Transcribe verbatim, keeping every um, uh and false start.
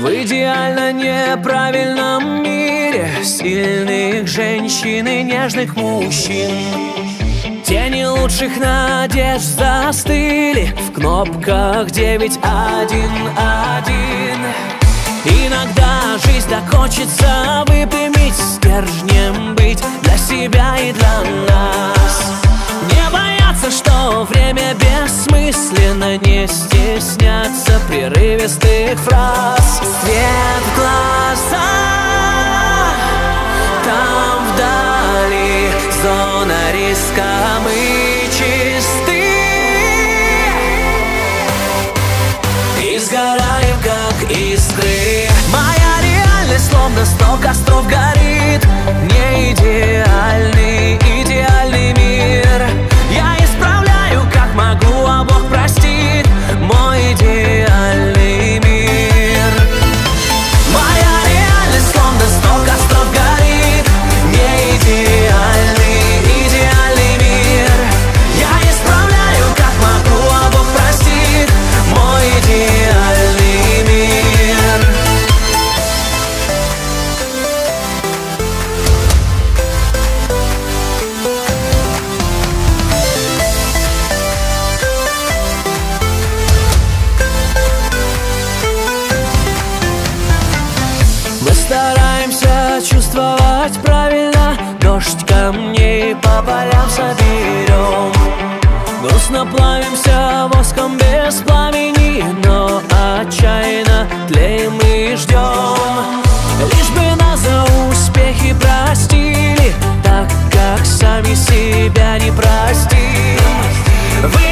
идеально неправильном мире сильных женщин и нежных мужчин. Тени лучших надежд застыли в кнопках девять один один. Иногда жизнь так хочется выпрямить, стержнем быть для себя и для нас. Не бояться, что время бессмысленно, не стесняться прерывистых фраз. Свет в глазах, там вдали зона риска, мы чисты и сгораем, как искры. Моя реальность словно сто костров горит. Не идеальный, идеальный мир я исправляю, как могу, а Бог простит мой идеальный мир. Моя реальность словно сто костров горит. Не идеальный, идеальный мир я исправляю, как могу, а Бог простит мой идеальный мир. Мы стараемся чувствовать правильно, дождь камней по полям соберем. Грустно плавимся воском без пламени, но отчаянно тлеем и ждем. Лишь бы нас за успехи простили, так как сами себя не простим. Вы